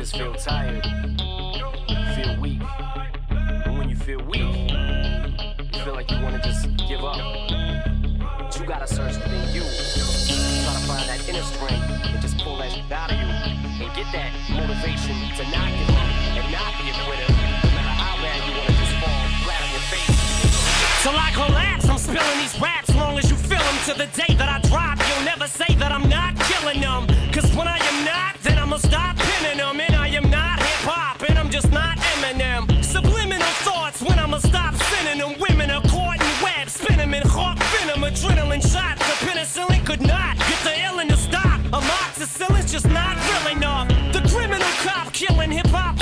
just feel tired, feel weak. And when you feel weak, you feel like you want to just give up. But you gotta search within you. Try to find that inner strength and just pull that shit out of you. And get that motivation to not give up and not be a quitter. No matter how bad you want to just fall flat on your face. Till I collapse, I'm spilling these raps. Long as you feel them to the day that I drop. You'll never say that I'm not killing them. Cause when I am not, then I'ma stop pinning them. And I am not hip-hop, and I'm just not Eminem. Subliminal thoughts when I'ma stop sending them. Women are caught in webs, spin them in hawk venom. Adrenaline shots, the penicillin could not get the illin to stop. Amoxicillin's just not real enough. The criminal cop killing hip-hop